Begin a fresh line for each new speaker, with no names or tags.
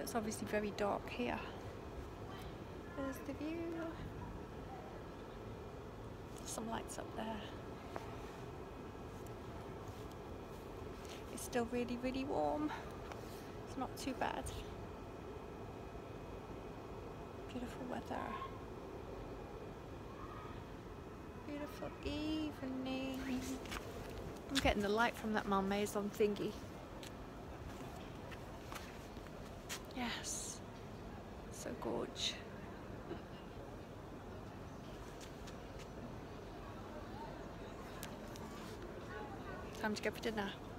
So it's obviously very dark here. There's the view. Some lights up there. It's still really, really warm. It's not too bad. Beautiful weather. Beautiful evening. I'm getting the light from that Malmaison thingy. Yes. So gorge. Time to go for dinner.